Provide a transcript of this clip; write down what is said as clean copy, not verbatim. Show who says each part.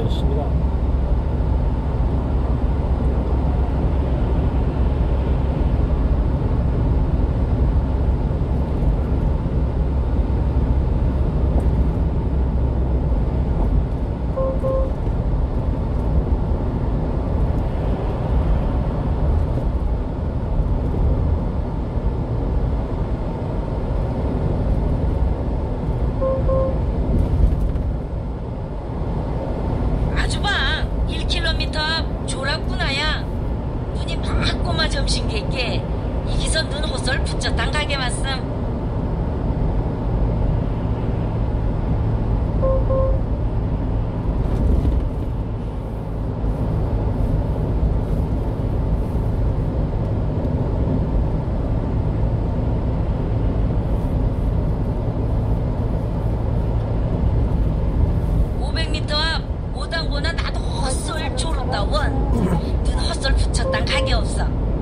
Speaker 1: 아저씨입니다.
Speaker 2: 아주방 1km 앞 졸았구나야. 눈이 막 꼬마 점심 개께 이기서 눈 호설 붙였단 가게 왔음. 앞 오당보나 나도 헛설 졸았다 원. 눈 헛설 붙였단 가게 없어.